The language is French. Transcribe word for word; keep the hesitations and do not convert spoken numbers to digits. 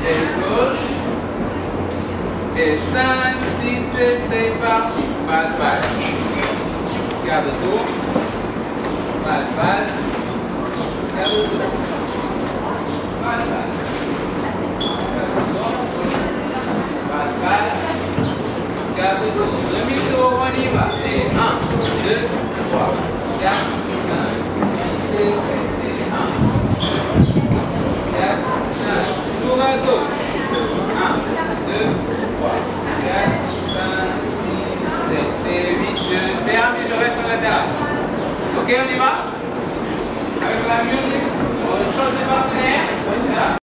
aile gauche. Et cinq, six, c'est parti. Balle, balle. Garde tour. Balle, balle. Garde tour. Balle, balle. Garde tour. Balle, balle. Garde tour. Sur demi-tour, on y va. Et un, deux, trois, quatre, cinq, six, sept. Et un, deux, quatre, cinq. Tour à gauche. un, deux, trois, quatre, cinq, six, sept et huit. Je ferme et je reste sur la table. Ok, on y va? Avec la musique, on change de partenaire.